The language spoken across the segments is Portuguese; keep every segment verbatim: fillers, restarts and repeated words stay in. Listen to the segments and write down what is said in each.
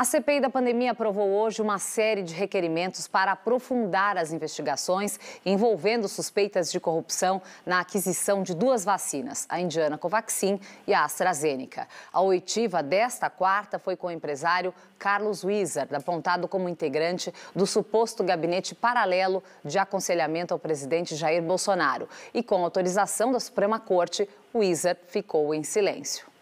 A C P I da pandemia aprovou hoje uma série de requerimentos para aprofundar as investigações envolvendo suspeitas de corrupção na aquisição de duas vacinas, a indiana Covaxin e a AstraZeneca. A oitiva desta quarta foi com o empresário Carlos Wizard, apontado como integrante do suposto gabinete paralelo de aconselhamento ao presidente Jair Bolsonaro. E com autorização da Suprema Corte, Wizard ficou em silêncio.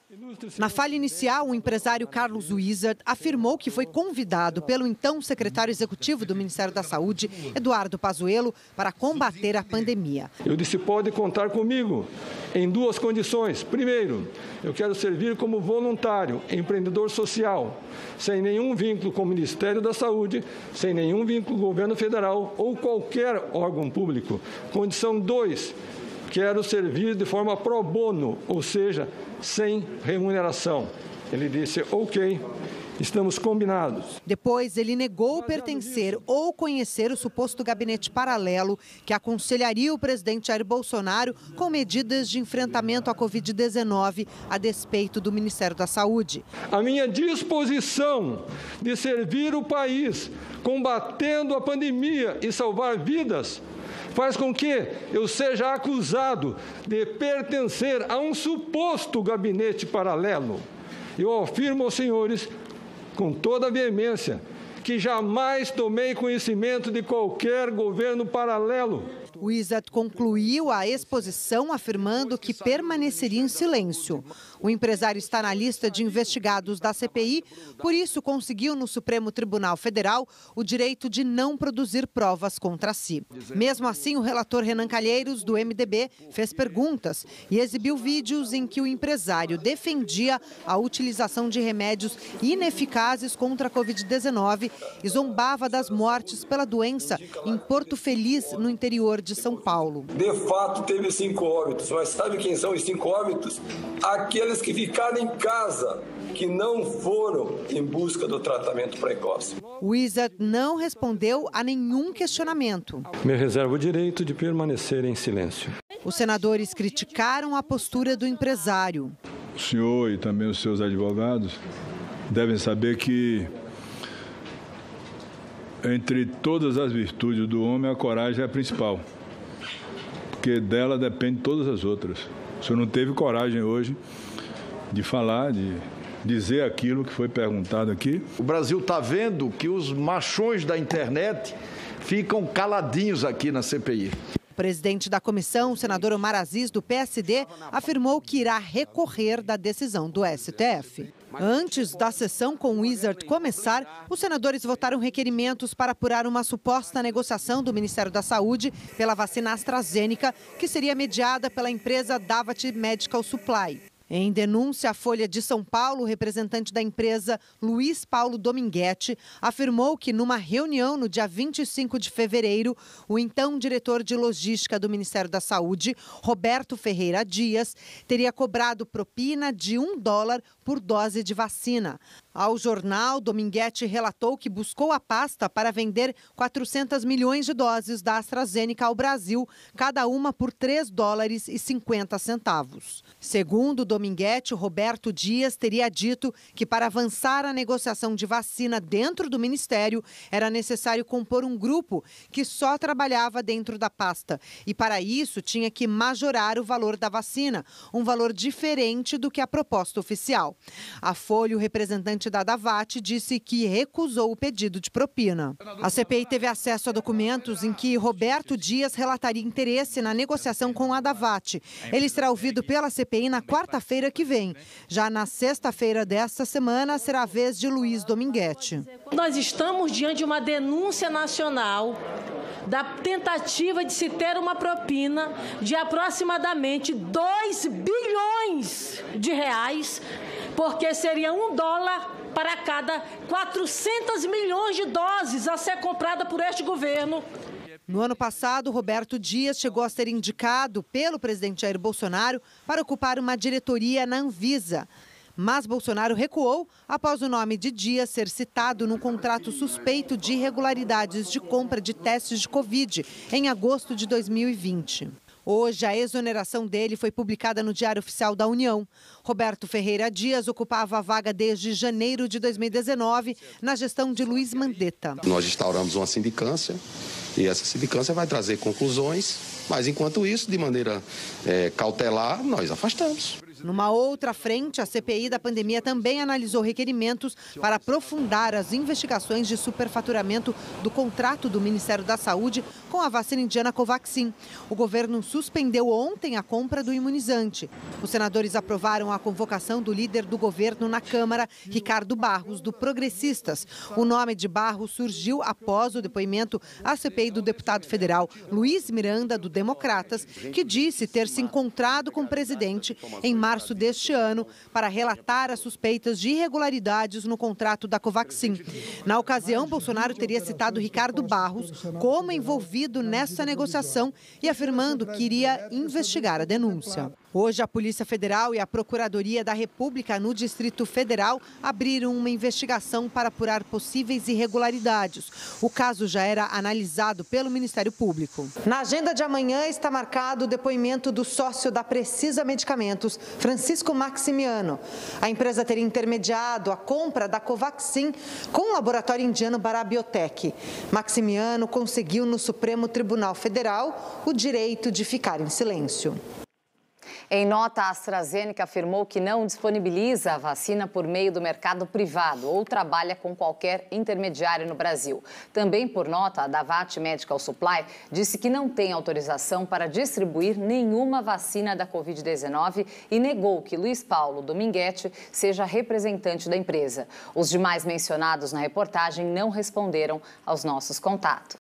Na fala inicial, o empresário Carlos Wizard afirmou que foi convidado pelo então secretário executivo do Ministério da Saúde, Eduardo Pazuello, para combater a pandemia. Eu disse, pode contar comigo em duas condições. Primeiro, eu quero servir como voluntário, empreendedor social, sem nenhum vínculo com o Ministério da Saúde, sem nenhum vínculo com o governo federal ou qualquer órgão público. Condição dois, quero servir de forma pro bono, ou seja, sem remuneração. Ele disse, ok, estamos combinados. Depois, ele negou pertencer ou conhecer o suposto gabinete paralelo que aconselharia o presidente Jair Bolsonaro com medidas de enfrentamento à covid dezenove, a despeito do Ministério da Saúde. A minha disposição de servir o país, combatendo a pandemia e salvar vidas, faz com que eu seja acusado de pertencer a um suposto gabinete paralelo. Eu afirmo aos senhores, com toda a veemência, que jamais tomei conhecimento de qualquer governo paralelo. O Wizard concluiu a exposição afirmando que permaneceria em silêncio. O empresário está na lista de investigados da C P I, por isso conseguiu no Supremo Tribunal Federal o direito de não produzir provas contra si. Mesmo assim, o relator Renan Calheiros, do M D B, fez perguntas e exibiu vídeos em que o empresário defendia a utilização de remédios ineficazes contra a covid dezenove e zombava das mortes pela doença em Porto Feliz, no interior de São Paulo. De fato, teve cinco óbitos, mas sabe quem são os cinco óbitos? Aqueles que ficaram em casa, que não foram em busca do tratamento precoce. O Wizard não respondeu a nenhum questionamento. Me reservo o direito de permanecer em silêncio. Os senadores criticaram a postura do empresário. O senhor e também os seus advogados devem saber que entre todas as virtudes do homem, a coragem é a principal, porque dela depende todas as outras. O senhor não teve coragem hoje de falar, de dizer aquilo que foi perguntado aqui. O Brasil está vendo que os machões da internet ficam caladinhos aqui na C P I. O presidente da comissão, o senador Omar Aziz, do P S D, afirmou que irá recorrer da decisão do S T F. Antes da sessão com o Wizard começar, os senadores votaram requerimentos para apurar uma suposta negociação do Ministério da Saúde pela vacina AstraZeneca, que seria mediada pela empresa Davat Medical Supply. Em denúncia à Folha de São Paulo, o representante da empresa, Luiz Paulo Dominguete, afirmou que numa reunião no dia vinte e cinco de fevereiro, o então diretor de logística do Ministério da Saúde, Roberto Ferreira Dias, teria cobrado propina de um dólar por dose de vacina. Ao jornal, Dominguete relatou que buscou a pasta para vender quatrocentos milhões de doses da AstraZeneca ao Brasil, cada uma por três dólares e cinquenta centavos. Segundo Dominguete, Roberto Dias teria dito que para avançar a negociação de vacina dentro do Ministério, era necessário compor um grupo que só trabalhava dentro da pasta. E para isso tinha que majorar o valor da vacina, um valor diferente do que a proposta oficial. A Folha, o representante da Davat, disse que recusou o pedido de propina. A C P I teve acesso a documentos em que Roberto Dias relataria interesse na negociação com a Davat. Ele será ouvido pela C P I na quarta-feira que vem. Já na sexta-feira desta semana, será a vez de Luiz Dominguete. Nós estamos diante de uma denúncia nacional da tentativa de se ter uma propina de aproximadamente dois bilhões de reais, porque seria um dólar para cada quatrocentos milhões de doses a ser comprada por este governo. No ano passado, Roberto Dias chegou a ser indicado pelo presidente Jair Bolsonaro para ocupar uma diretoria na Anvisa. Mas Bolsonaro recuou após o nome de Dias ser citado no contrato suspeito de irregularidades de compra de testes de Covid em agosto de dois mil e vinte. Hoje, a exoneração dele foi publicada no Diário Oficial da União. Roberto Ferreira Dias ocupava a vaga desde janeiro de dois mil e dezenove, na gestão de Luiz Mandetta. Nós instauramos uma sindicância e essa sindicância vai trazer conclusões, mas enquanto isso, de maneira é, cautelar, nós afastamos. Numa outra frente, a C P I da pandemia também analisou requerimentos para aprofundar as investigações de superfaturamento do contrato do Ministério da Saúde com a vacina indiana Covaxin. O governo suspendeu ontem a compra do imunizante. Os senadores aprovaram a convocação do líder do governo na Câmara, Ricardo Barros, do Progressistas. O nome de Barros surgiu após o depoimento à C P I do deputado federal Luiz Miranda, do Democratas, que disse ter se encontrado com o presidente em março deste ano para relatar as suspeitas de irregularidades no contrato da Covaxin. Na ocasião, Bolsonaro teria citado Ricardo Barros como envolvido nessa negociação e afirmando que iria investigar a denúncia. Hoje, a Polícia Federal e a Procuradoria da República no Distrito Federal abriram uma investigação para apurar possíveis irregularidades. O caso já era analisado pelo Ministério Público. Na agenda de amanhã está marcado o depoimento do sócio da Precisa Medicamentos, Francisco Maximiano. A empresa teria intermediado a compra da Covaxin com o laboratório indiano Barabiotec. Maximiano conseguiu no Supremo Tribunal Federal o direito de ficar em silêncio. Em nota, a AstraZeneca afirmou que não disponibiliza a vacina por meio do mercado privado ou trabalha com qualquer intermediário no Brasil. Também por nota, a Davat Medical Supply disse que não tem autorização para distribuir nenhuma vacina da covid dezenove e negou que Luiz Paulo Dominguete seja representante da empresa. Os demais mencionados na reportagem não responderam aos nossos contatos.